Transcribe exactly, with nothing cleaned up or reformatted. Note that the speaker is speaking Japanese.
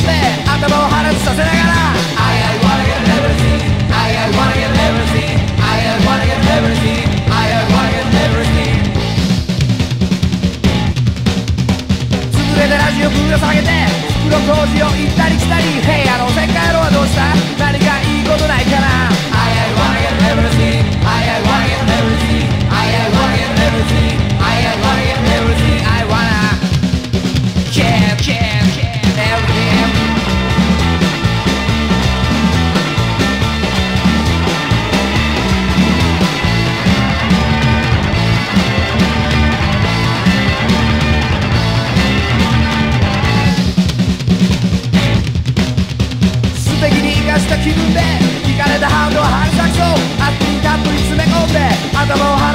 って頭を破裂させながら I, I wanna get everything I, I wanna get everything I, I wanna get everything I, I wanna get everything 潰れたラジオぶら下げて袋工事を行ったり来たり Hey あのおせっかい野郎はどうした何かいいことないかな I, I wanna get everything I, I wanna get everything I, I wanna get everything I, I wanna get everything I wanna get, get, get everything 素敵に生かした気分で引かれたハンドは春咲きそう熱にたっぷり詰め込んで頭を